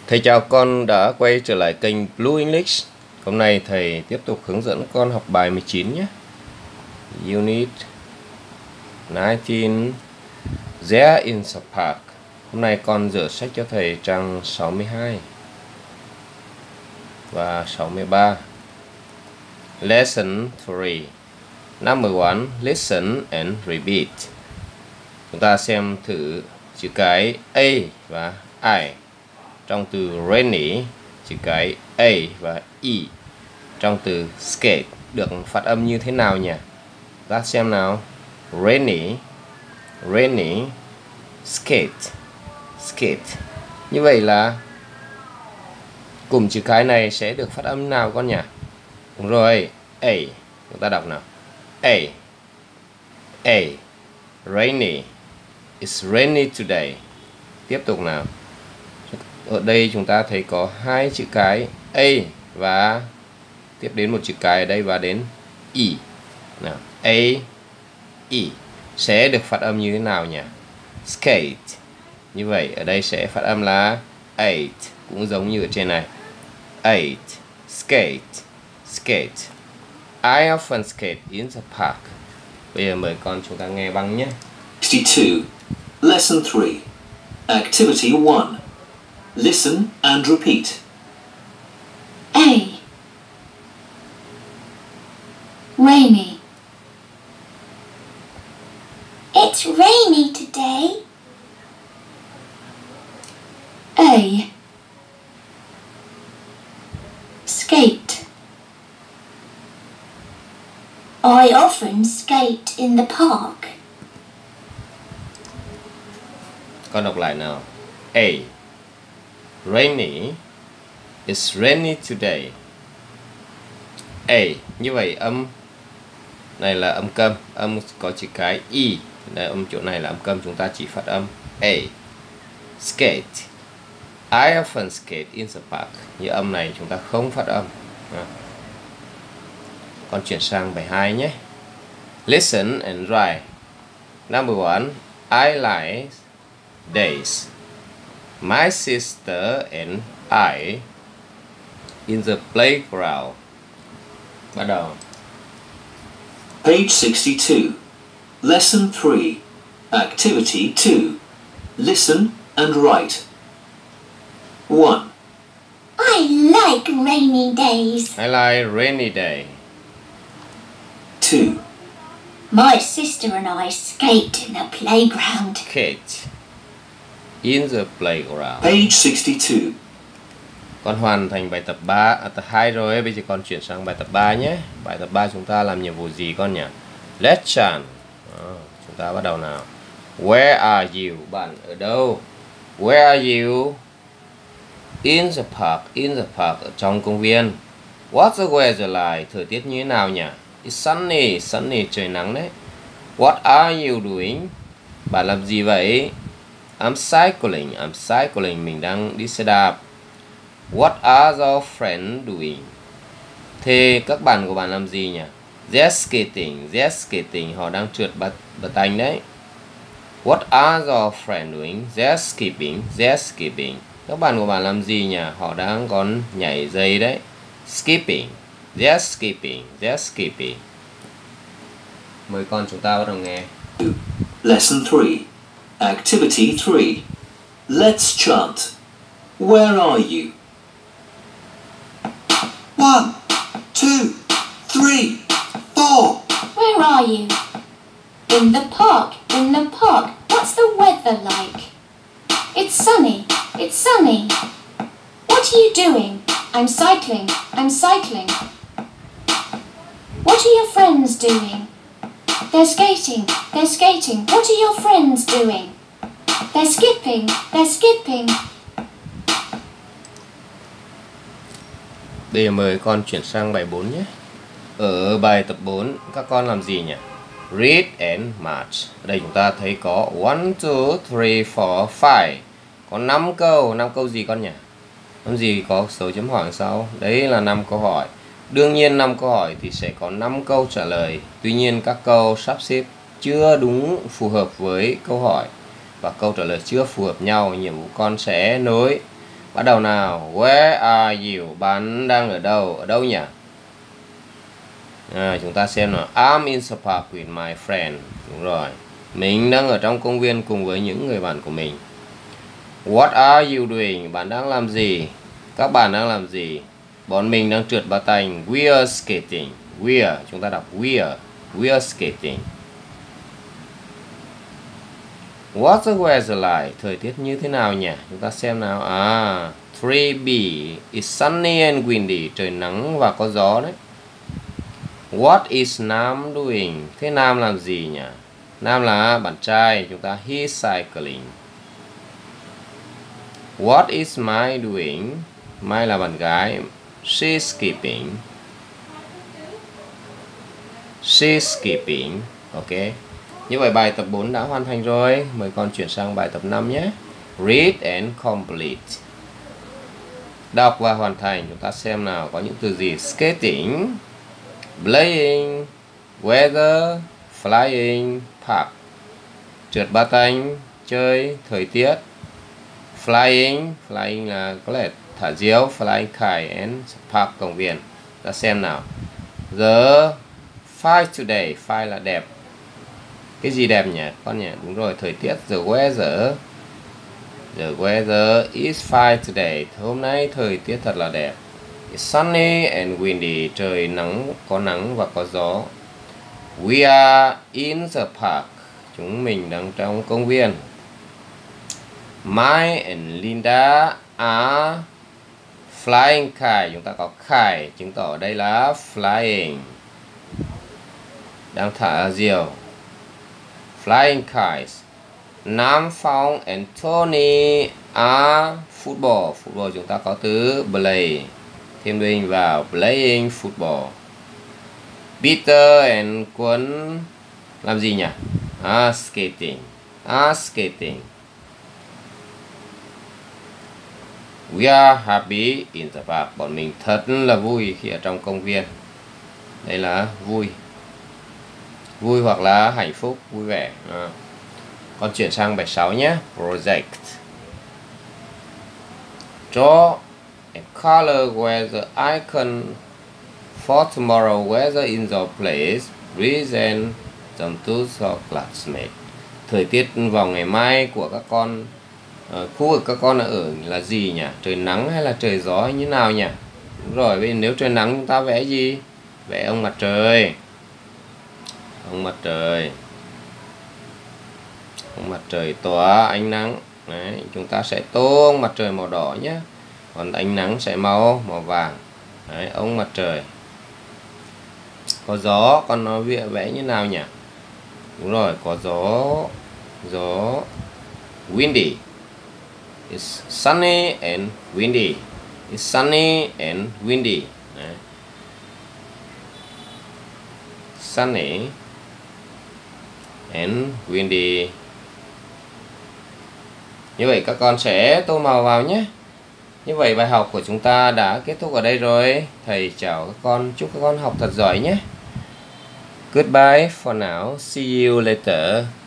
Thầy chào con đã quay trở lại kênh Blue English. Hôm nay thầy tiếp tục hướng dẫn con học bài 19 nhé. Unit 19 There in the Park. Hôm nay con dở sách cho thầy trang 62 và 63. Lesson 3. Number 1. Listen and repeat. Chúng ta xem thử chữ cái A và I trong từ rainy, chữ cái A và E trong từ skate được phát âm như thế nào nhỉ? Ta xem nào. Rainy, rainy, skate, skate. Như vậy là cùng chữ cái này sẽ được phát âm nào con nhỉ? Đúng rồi, A. Chúng ta đọc nào. A, A, rainy. It's rainy today. Tiếp tục nào. Ở đây chúng ta thấy có hai chữ cái A và tiếp đến một chữ cái ở đây và đến E. Nào, A, E sẽ được phát âm như thế nào nhỉ? Skate. Như vậy ở đây sẽ phát âm là 8, cũng giống như ở trên này. 8, skate, skate. I often skate in the park. Bây giờ mời con chúng ta nghe băng nhé. 62. Lesson 3. Activity 1. Listen and repeat. A. Rainy. It's rainy today. A. Skate. I often skate in the park. Con đọc lại nào. A. Rainy. It's rainy today. A. Như vậy âm này là âm câm, âm có chữ cái E. Đây, âm chỗ này là âm câm, chúng ta chỉ phát âm A. Skate. I often skate in the park. Như âm này chúng ta không phát âm. Con chuyển sang bài 2 nhé. Listen and write. Number 1. I like days. My sister and I in the playground. Bắt đầu. Page 62. Lesson 3. Activity 2. Listen and write. 1. I like rainy days. I like rainy day. 2. My sister and I skate in the playground. Skate in the playground. Page 62. Con hoàn thành bài tập 3, tập 2 rồi, bây giờ con chuyển sang bài tập 3 nhé. Bài tập 3 chúng ta làm nhiệm vụ gì con nhỉ? Let's chant. Chúng ta bắt đầu nào. Where are you? Bạn ở đâu? Where are you? In the park. In the park, ở trong công viên. What's the weather like? Thời tiết như thế nào nhỉ? It's sunny. Sunny, trời nắng đấy. What are you doing? Bạn làm gì vậy? I'm cycling. I'm cycling. Mình đang đi xe đạp. What are your friends doing? Thế các bạn của bạn làm gì nhỉ? They're skating. They're skating. Họ đang trượt bật tành đấy. What are your friends doing? They're skipping. They're skipping. Các bạn của bạn làm gì nhỉ? Họ đang còn nhảy dây đấy. Skipping. They're skipping. They're skipping. Mời con chúng ta bắt đầu nghe. Lesson 3. Activity 3. Let's chant. Where are you? 1, 2, 3, 4. Where are you? In the park. In the park. What's the weather like? It's sunny. It's sunny. What are you doing? I'm cycling. I'm cycling. What are your friends doing? They're skating. They're skating. What are your friends doing? They're skipping. They're skipping. Bây giờ mời con chuyển sang bài 4 nhé. Ở bài tập 4, các con làm gì nhỉ? Read and match. Ở đây chúng ta thấy có 1, 2, 3, 4, 5. Có 5 câu. 5 câu gì con nhỉ? Làm gì có dấu chấm hỏi sau? Đấy là 5 câu hỏi. Đương nhiên 5 câu hỏi thì sẽ có 5 câu trả lời. Tuy nhiên các câu sắp xếp chưa đúng phù hợp với câu hỏi và câu trả lời chưa phù hợp nhau. Nhiệm vụ con sẽ nối Bắt đầu nào. Where are you? Bạn đang ở đâu? Ở đâu nhỉ? Chúng ta xem nào. I'm in the park with my friend. Đúng rồi. Mình đang ở trong công viên cùng với những người bạn của mình. What are you doing? Bạn đang làm gì? Các bạn đang làm gì? Bọn mình đang trượt patin thành. We are skating. We are. Chúng ta đọc we are. We are skating. What's the weather like? Thời tiết như thế nào nhỉ? Chúng ta xem nào. 3B. It's sunny and windy. Trời nắng và có gió đấy. What is Nam doing? Thế Nam làm gì nhỉ? Nam là bạn trai. Chúng ta he's cycling. What is Mai doing? Mai là bạn gái. She's skipping. She's skipping. Ok. Như vậy bài tập 4 đã hoàn thành rồi. Mời con chuyển sang bài tập 5 nhé. Read and complete. Đọc và hoàn thành. Chúng ta xem nào. Có những từ gì? Skating, playing, weather, flying, park. Trượt patin, chơi, thời tiết. Flying, flying là có lẽ thả diều, flying kite, and park, công viên. Ta xem nào. The file today, file là đẹp. Cái gì đẹp nhỉ con nhỉ? Đúng rồi, thời tiết. The weather is fine today. Hôm nay thời tiết thật là đẹp. It's sunny and windy. Trời nắng, có nắng và có gió. We are in the park. Chúng mình đang trong công viên. Mai and Linda are flying kite. Chúng ta có kite, chứng tỏ đây là flying. Đang thả diều. Flying kites. Nam Phong and Tony are football. Football chúng ta có từ play. Thêm đuôi vào. Playing football. Peter and Quân làm gì nhỉ? Skating. Skating. We are happy in the park. Bọn mình thật là vui khi ở trong công viên. Đây là vui. Vui hoặc là hạnh phúc, vui vẻ. Con chuyển sang bài 6 nhé. Project. Draw and color weather icon for tomorrow. Weather in your place. Present them to your classmate. Thời tiết vào ngày mai của các con, khu vực các con ở là gì nhỉ? Trời nắng hay là trời gió hay như nào nhỉ? Đúng rồi, nếu trời nắng chúng ta vẽ gì? Vẽ ông mặt trời. Ông mặt trời. Ông mặt trời tỏa ánh nắng. Đấy, chúng ta sẽ tô ông mặt trời màu đỏ nhé. Còn ánh nắng sẽ màu vàng. Đấy, ông mặt trời. Có gió, con nó vẽ như nào nhỉ? Đúng rồi, có gió windy. It's sunny and windy. It's sunny and windy. Đấy. Sunny and windy. Như vậy các con sẽ tô màu vào nhé. Như vậy bài học của chúng ta đã kết thúc ở đây rồi. Thầy chào các con, chúc các con học thật giỏi nhé. Goodbye for now. See you later.